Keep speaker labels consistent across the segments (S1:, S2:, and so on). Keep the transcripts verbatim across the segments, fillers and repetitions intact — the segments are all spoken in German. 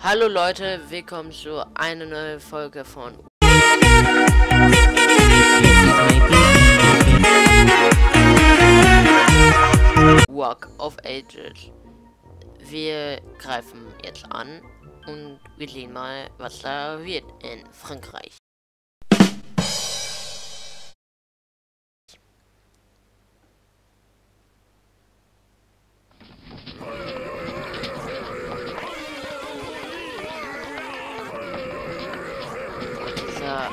S1: Hallo Leute, willkommen zu einer neuen Folge von Walk of Ages. Wir greifen jetzt an und wir sehen mal, was da wird in Frankreich. Dieser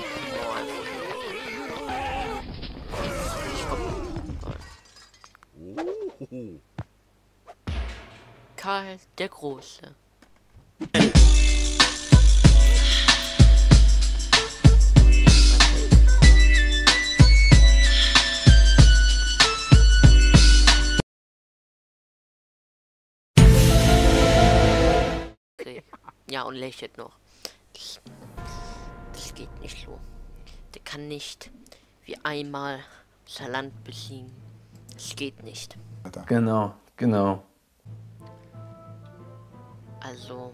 S1: Karl der Große. Okay. Ja, und lächelt noch. Das, das geht nicht so. Der kann nicht wie einmal sein Land besiegen. Das geht nicht.
S2: Genau, genau.
S1: Also.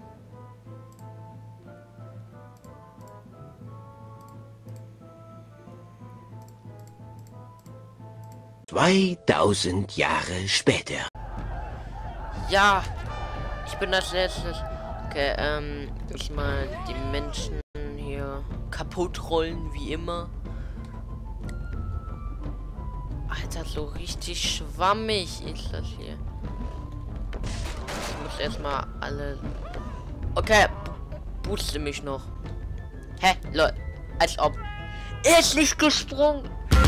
S3: zweitausend Jahre später.
S1: Ja, ich bin als letztes. Okay, ähm, ich mal die Menschen hier kaputt rollen, wie immer. Alter, so richtig schwammig ist das hier. Ich muss erstmal alle. Okay, booste mich noch. Hä, Leute, als ob. Er ist nicht gesprungen.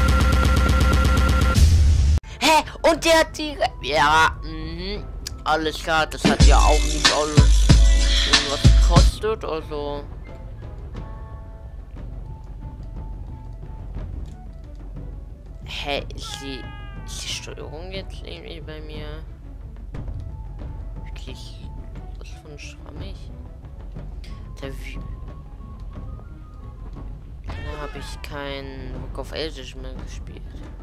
S1: Hä, und der hat die. Ja, mhm. Alles klar, das hat ja auch nicht alles irgendwas gekostet, also. Hä, ist die, ist die Steuerung jetzt irgendwie bei mir wirklich was von schwammig? Der wie. Da habe ich kein Walk of Ages mehr gespielt.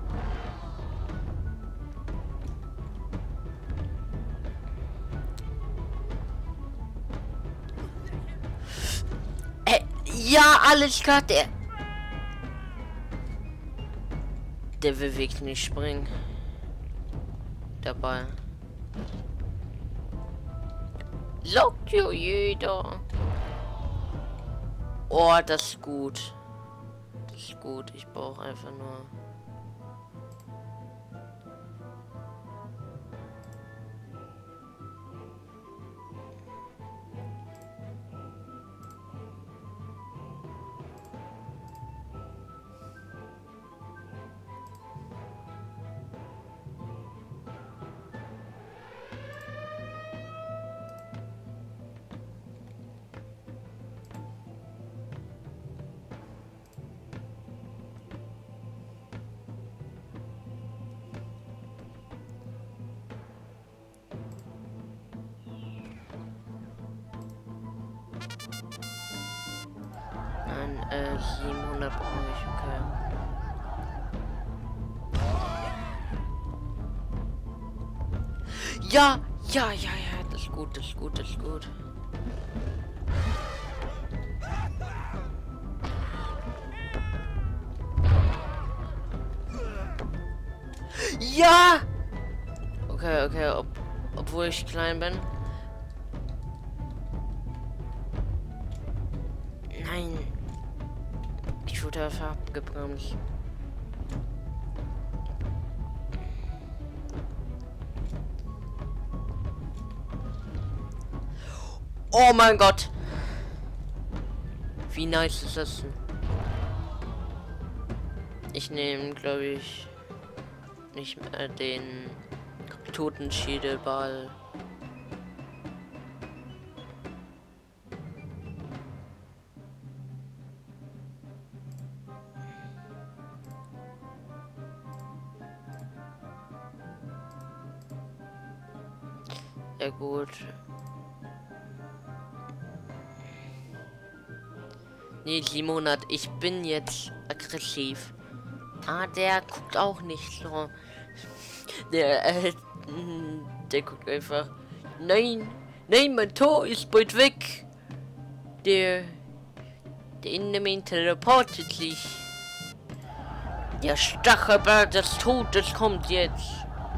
S1: Äh, ja, alles klar, der. Der will wirklich nicht springen. Dabei. Sagt ja jeder. Oh, das ist gut. Das ist gut. Ich brauche einfach nur. Nein, äh, siebenhundert brauche ich, okay. Ja, ja, ja, ja, das ist gut, das ist gut, das ist gut. Ja! Okay, okay, ob, obwohl ich klein bin. Nein. Ich wurde einfach abgebremst. Oh mein Gott. Wie nice ist das denn? Ich nehme, glaube ich, nicht mehr den Totenschädelball. Ja gut. Nee, siebenhundert. Ich bin jetzt aggressiv. Ah, der guckt auch nicht so. Der, äh, der guckt einfach. Nein, nein, mein Tor ist bald weg. Der... Der Enderman teleportet sich. Der Stachelberg des Todes kommt jetzt.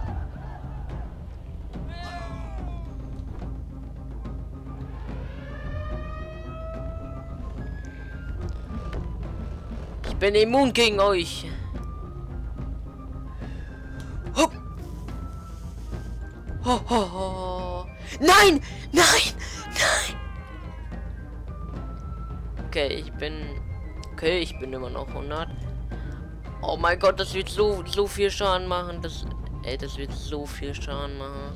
S1: Ich bin immun gegen euch. Hopp. Ho, ho, ho. Nein! Nein! Nein! Okay, ich bin... Okay, ich bin immer noch hundert. Oh mein Gott, das wird so, so viel Schaden machen. Das... Ey, das wird so viel Schaden machen.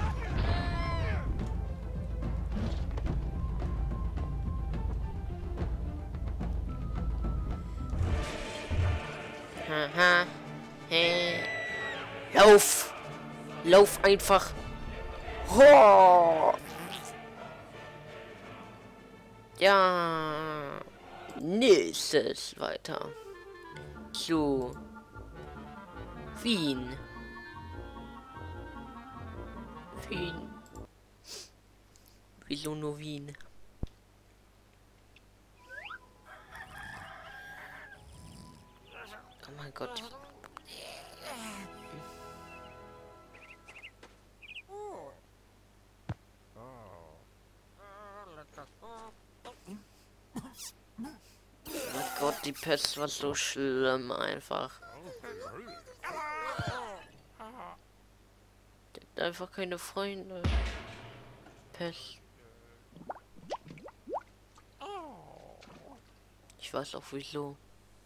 S1: Haha. Hey. Lauf! Lauf einfach! Ho! Ja. Nächstes weiter. Zu Wien. Wien. Wieso nur Wien? Oh mein Gott. Oh mein Gott, die Pest war so schlimm einfach. Der hat einfach keine Freunde. Pest. Ich weiß auch wieso.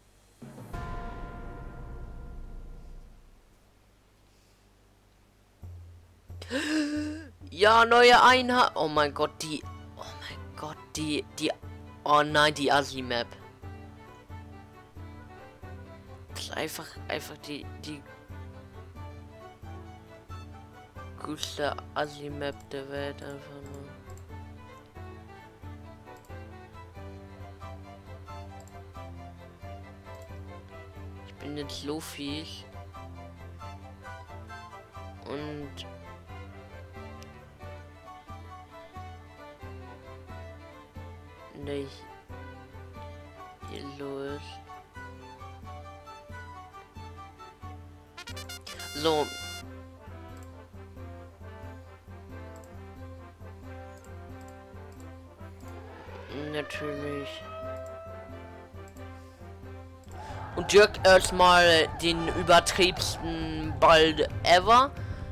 S1: Ja, neue Einheit. Oh mein Gott, die. Oh mein Gott, die. Die. Oh nein, die Assi-Map. Das ist einfach. Einfach die. Die. Größte Assi-Map der Welt. Einfach nur. Ich bin jetzt so fies. Und. Nicht hier los. So. Natürlich. Und Dirk erstmal den übertriebsten Ball ever.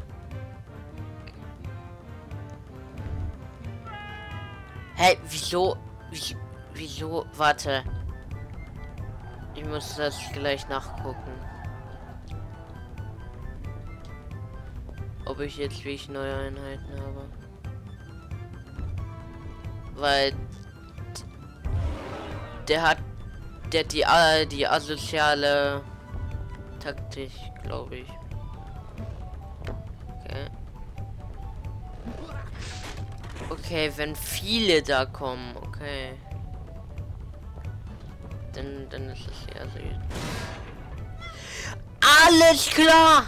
S1: Hey, wieso? Wie, wieso? Warte. Ich muss das gleich nachgucken. Ob ich jetzt wirklich neue Einheiten habe. Weil der hat der die äh, die asoziale Taktik, glaube ich. Okay. Okay, wenn viele da kommen, okay. Dann, dann ist es eher so. Alles klar!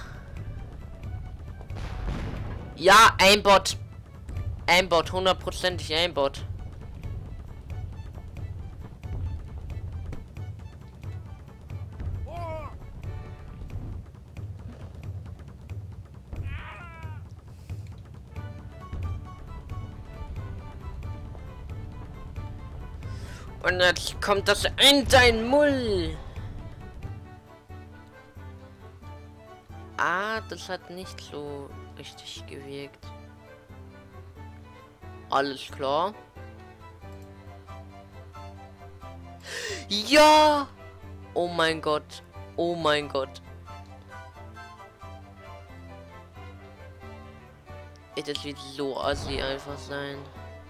S1: Ja, Aimbot. Aimbot, hundertprozentig Aimbot. Und jetzt kommt das in dein Mull. Ah, das hat nicht so richtig gewirkt. Alles klar. Ja! Oh mein Gott. Oh mein Gott. Ey, das wird so assi einfach sein.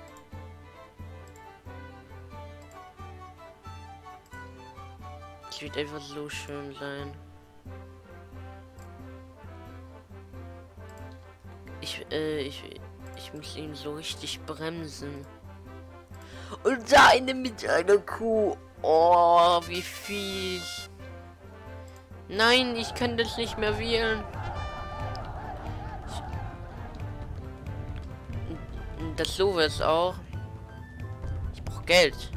S1: Das wird einfach so schön sein. Ich, äh, ich, ich muss ihn so richtig bremsen. Und da eine mit einer Kuh. Oh, wie fies. Nein, ich kann das nicht mehr wählen. Das sowas auch. Ich brauche Geld.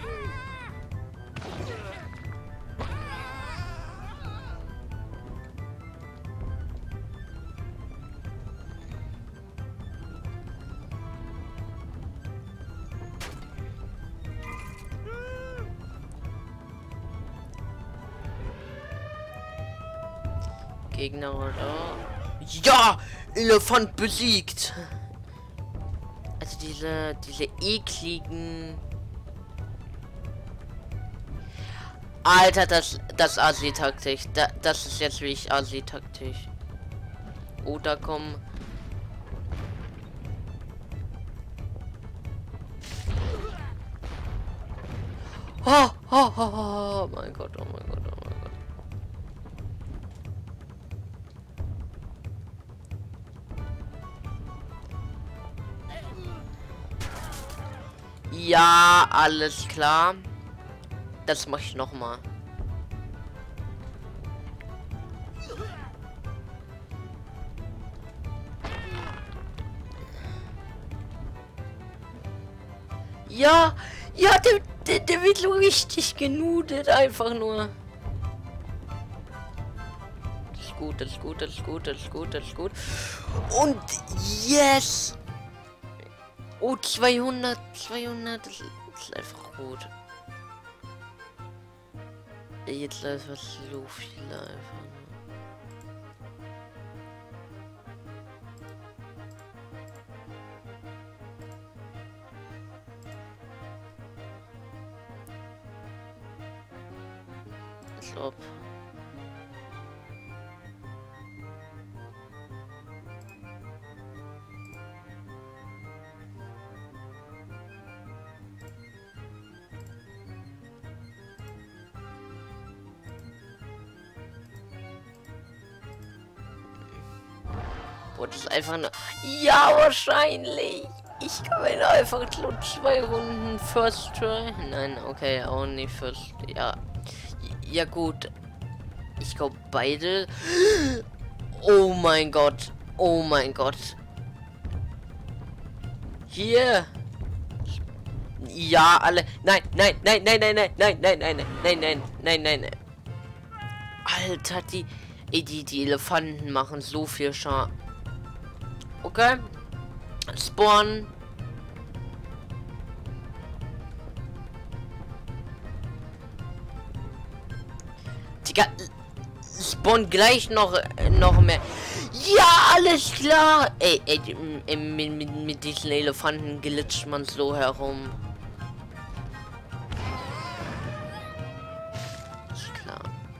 S1: Gegner oder? Ja! Elefant besiegt! Also diese, diese ekligen... Alter, das, das Asi-Taktik. Da, das ist jetzt wirklich Asi-Taktik. Oh, da kommen... Oh, oh, oh, oh, mein Gott, oh mein Gott, oh mein Gott. Ja, alles klar. Das mache ich noch mal. Ja, ja, der, der, der wird so richtig genudet, einfach nur. Das ist gut, das ist gut, das ist gut, das ist gut, das ist gut. Und yes! Oh, zweihundert, zweihundert, das ist einfach gut. Jetzt läuft was so viel einfach. Als ob. Boah, das ist einfach nur... Ja, wahrscheinlich. Ich gewinne einfach nur zwei Runden First Try. Nein, okay, auch nicht First... Ja. Ja, gut. Ich glaube, beide... Oh mein Gott. Oh mein Gott. Hier. Ja, alle... Nein, nein, nein, nein, nein, nein, nein, nein, nein, nein, nein, nein, nein, nein, nein. Alter, die... Ey, die, die Elefanten machen so viel Schaden. Okay. Spawn. Digga, spawn gleich noch noch mehr. Ja, alles klar. Ey, ey, ey mit, mit, mit diesen Elefanten glitscht man so herum. Ist klar.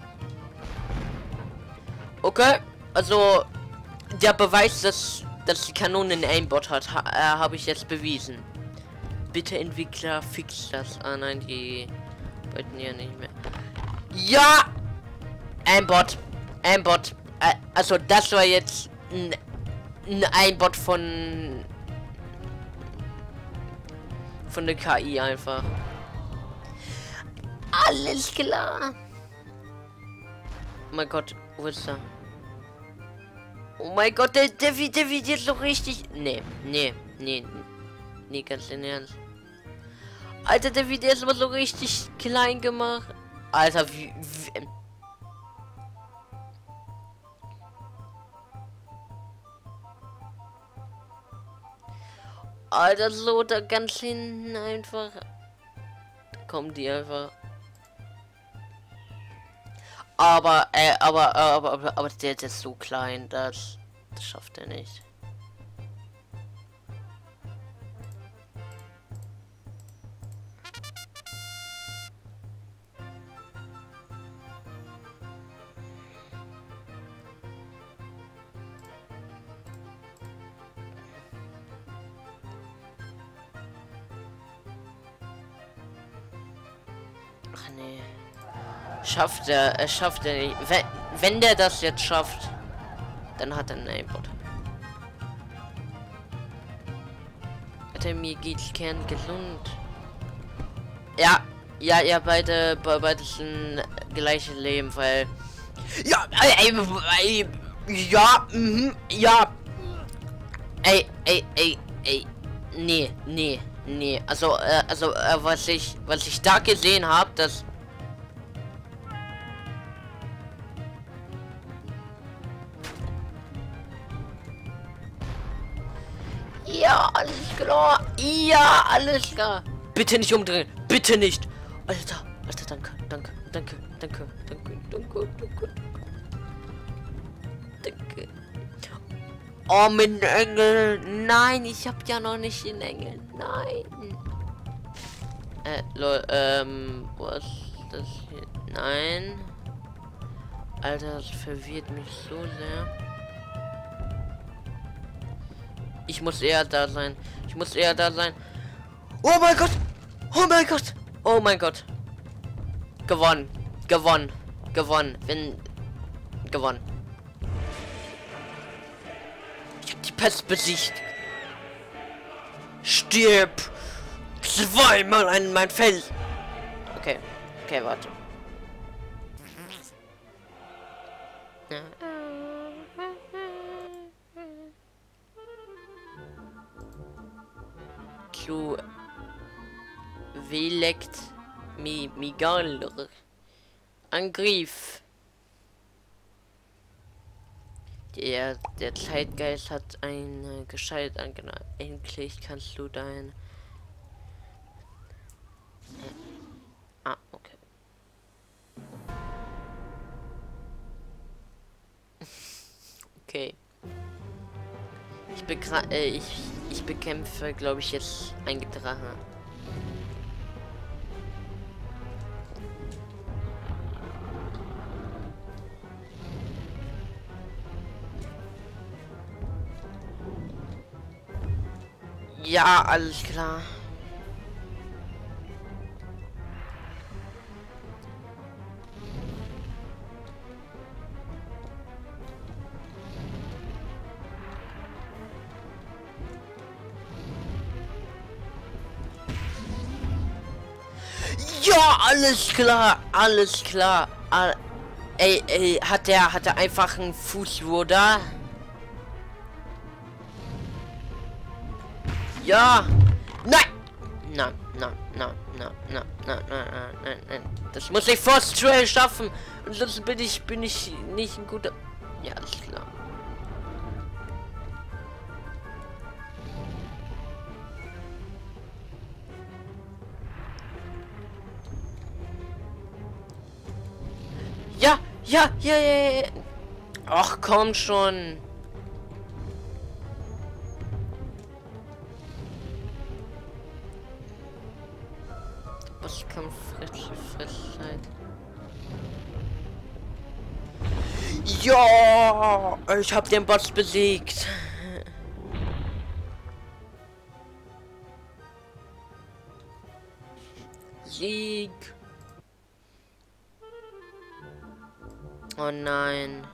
S1: Okay, also der Beweis, dass dass die Kanone einen Aimbot hat, ha äh, habe ich jetzt bewiesen. Bitte Entwickler, fix das. Ah nein, die wollten ja nicht mehr. Ja! Aimbot. Aimbot. Äh, also das war jetzt ein, ein Aimbot von von der K I einfach. Alles klar. Oh mein Gott, wo ist er? Oh mein Gott, der, der, der, der wird jetzt so richtig... Nee, nee, nee. Nee, ganz im Ernst. Alter, der wird jetzt mal so richtig klein gemacht. Alter, wie... wie Alter, so da ganz hinten einfach... Da kommen die einfach... Aber, äh, aber, aber, aber, aber der ist so klein, das, das schafft er nicht. Ach nee. Schafft er, er schafft er nicht. Wenn, wenn der das jetzt schafft, dann hat er einen Aimbot. Alter, mir geht's kerngesund. Ja, ja, ja, beide, beide sind gleiche Leben, weil... Ja, ey, ey, ja, mhm, ja. Ey, ey, ey, ey. Nee, nee, nee. Also, äh, also, äh, was ich, was ich da gesehen habe, das... Ja, alles klar. Ja, alles klar. Bitte nicht umdrehen. Bitte nicht. Alter, Alter, danke, danke, danke, danke, danke, danke, danke. Danke. Oh, mein Engel. Nein, ich hab ja noch nicht den Engel. Nein. Äh, lol, ähm, was ist das hier? Nein. Alter, das verwirrt mich so sehr. Ich muss eher da sein. Ich muss eher da sein. Oh mein Gott. Oh mein Gott. Oh mein Gott. Gewonnen. Gewonnen. Gewonnen. Wenn... Gewonnen. Ich hab die Pest besiegt. Stirb. Zweimal an mein Fell. Okay. Okay, warte. Ja. Zu Velekt mi Migal Angriff. Der der Zeitgeist hat eine Gescheit angenommen. Endlich kannst du dein Ah, okay. Okay. Ich begra äh, ich ich bekämpfe, glaube ich, jetzt ein Drache. Ja, alles klar. Ja, alles klar, alles klar. All ey, ey, hat der, hat er einfach einen Fußruder? Ja. Nein. Nein, nein, nein, nein, nein, nein, nein, nein, nein. Das muss ich Force Trail schaffen. Und sonst bin ich, bin ich nicht ein guter. Ja, alles klar. Ja, ja, ja, ja, ja. Ach, komm schon. Bosskampf, Fritzheit. Ja, ich hab den Boss besiegt. Sieg. Oh nein.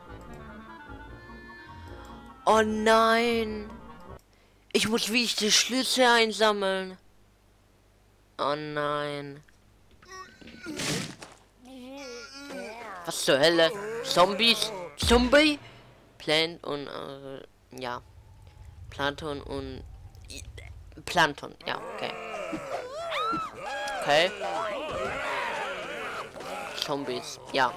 S1: Oh nein. Ich muss wie ich die Schlüssel einsammeln. Oh nein. Was zur Hölle? Zombies? Zombie? Plant und äh, ja. Planton und Planton, ja, okay. Okay. Zombies, ja.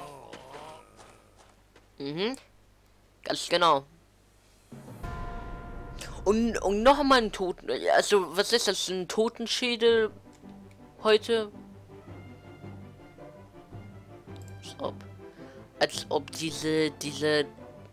S1: Mhm. Ganz genau. Und, und noch mal ein Toten. Also, was ist das? Ein Totenschädel heute? Als ob. Als ob diese, diese.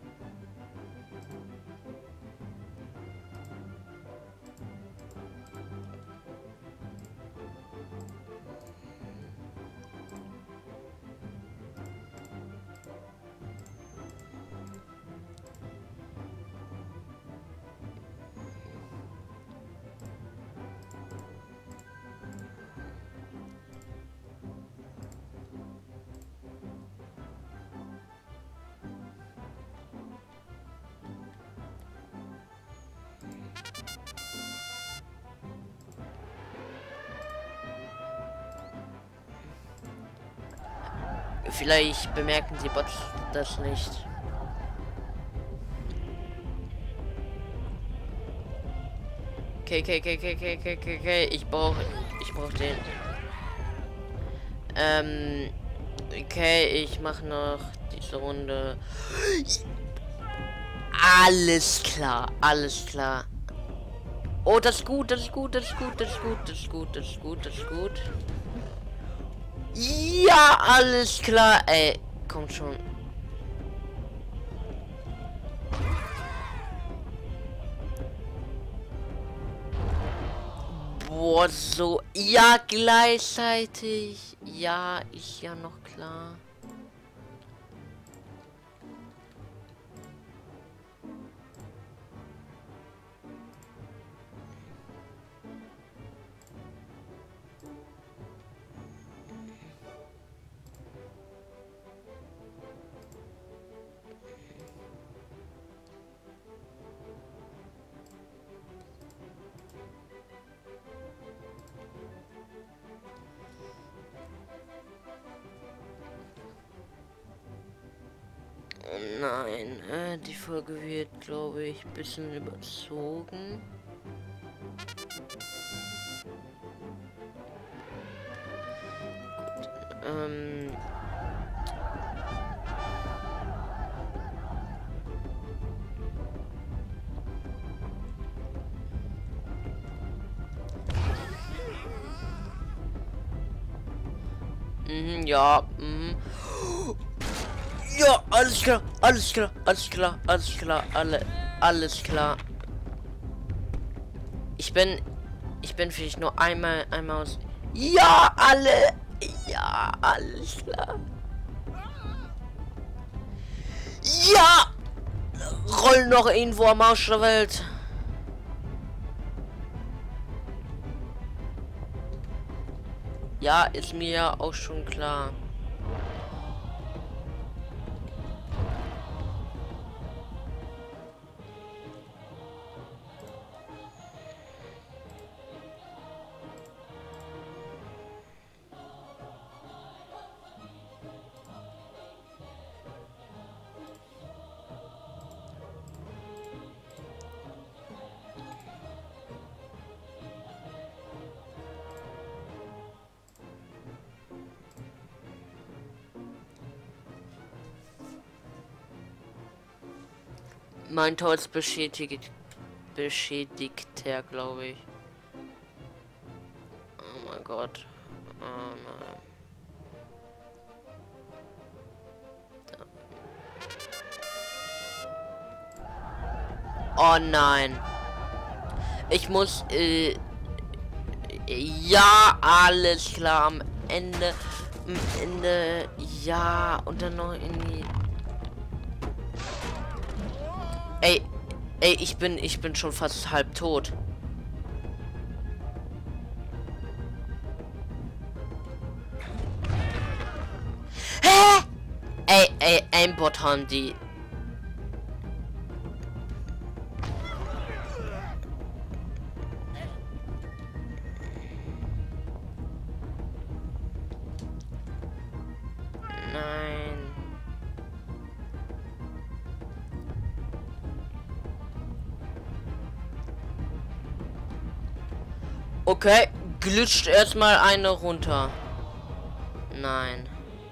S1: Vielleicht bemerken die Bots das nicht. Okay, okay, okay, okay, okay, okay, okay, okay. Ich brauche, ich brauche den. Ähm, okay, ich mache noch diese Runde. Alles klar, alles klar. Oh, das ist gut, das ist gut, das ist gut, das ist gut, das ist gut, das ist gut, das ist gut. Ja, alles klar, ey, kommt schon. Boah, so, ja, gleichzeitig. Ja, ist ja noch klar. Nein, äh, die Folge wird, glaube ich, ein bisschen überzogen. Gut, ähm... Mhm, ja, mhm. Ja, alles klar, alles klar, alles klar, alles klar, alle, alles klar. Ich bin, ich bin vielleicht nur einmal, einmal aus. Ja, alle, ja, alles klar. Ja, roll noch irgendwo am Arsch der Welt. Ja, ist mir ja auch schon klar. Mein Tor ist beschädigt, beschädigt er, glaube ich. Oh mein Gott. Oh nein. Oh nein. Ich muss, äh, ja, alles klar, am Ende, am Ende, ja, und dann noch in die... Ey, ey, ich bin, ich bin schon fast halb tot. Hä? Ey, ey, Aimbot haben die. Nein. Okay, glitscht erstmal eine runter. Nein.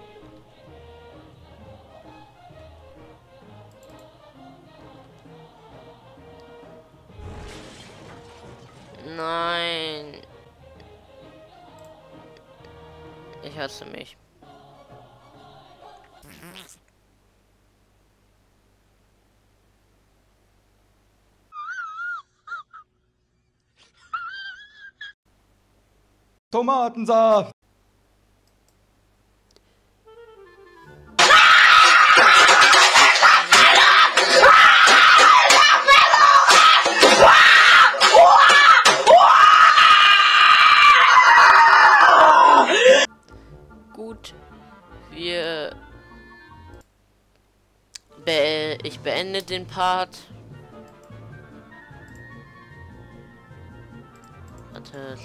S1: Nein. Ich hasse mich.
S4: Tomatensaft!
S1: Gut. Wir... Be ich beende den Part. Warte,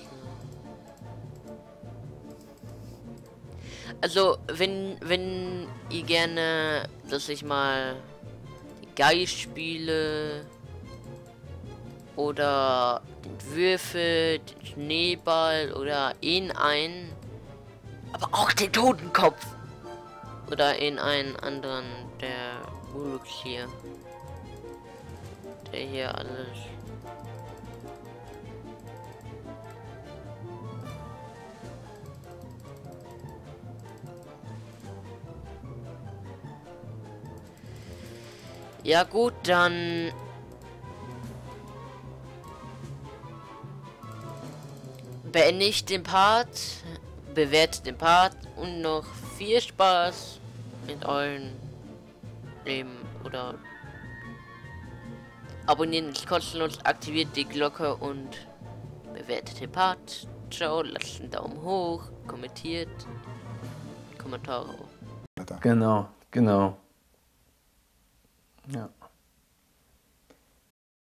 S1: also, wenn, wenn ihr gerne, dass ich mal Geist spiele, oder den Würfel, den Schneeball oder in einen, aber auch den Totenkopf oder in einen anderen der Muluks hier, der hier alles ja gut, dann beende ich den Part, bewerte den Part und noch viel Spaß mit euren Leben oder abonnieren ist kostenlos, aktiviert die Glocke und bewertet den Part. Ciao, lasst einen Daumen hoch, kommentiert, Kommentare.
S2: Genau, genau. Ja.